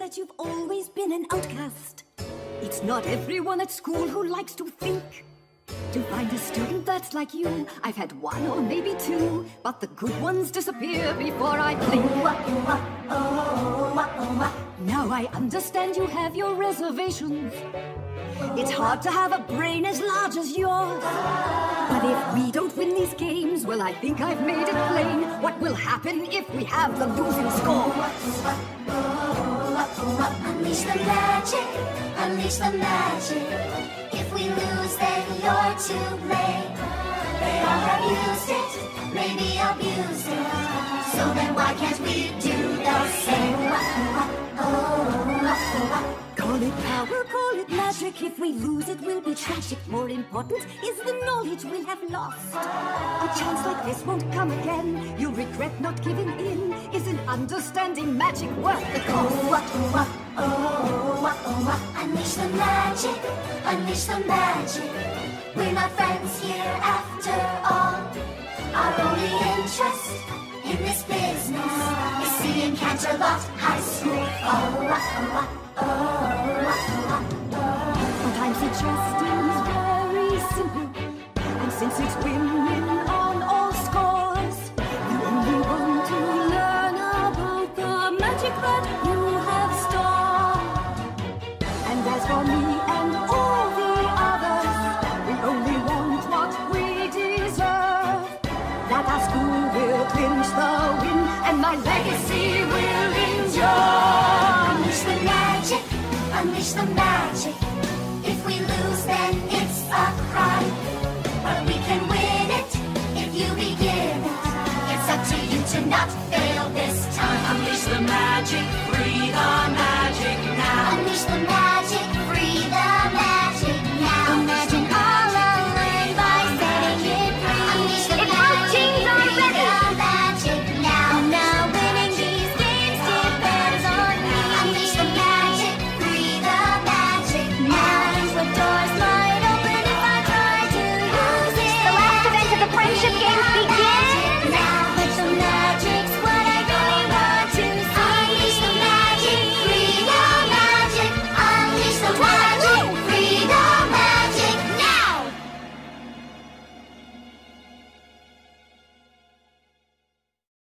that you've always been an outcast. It's not everyone at school who likes to think. To find a student that's like you, I've had one or maybe two, but the good ones disappear before I blink. Now I understand you have your reservations. It's hard to have a brain as large as yours. But if we don't win these games, well, I think I've made it plain what will happen if we have the losing score. Unleash the magic, unleash the magic. If we lose, then you're to blame. They all have used it, maybe abused it. So then why can't we do the same? Call it power, call it magic. If we lose, it will be tragic. More important is the knowledge we have lost. A chance like this won't come again. You'll regret not giving in. Isn't understanding magic worth the cost? Unleash the magic, unleash the magic. We're not friends here after all. Our only interest in this business is seeing Canterlot High School fall. What I'm suggesting is very simple, and since it's win-win on all scores, you only want to learn about the magic that you have stored. And as for me and all the others, we only want what we deserve. That our school will clinch the win, and my legacy will endure. Unleash the magic, unleash the magic. If we lose, then it's a crime. But we can win it if you begin it. It's up to you to not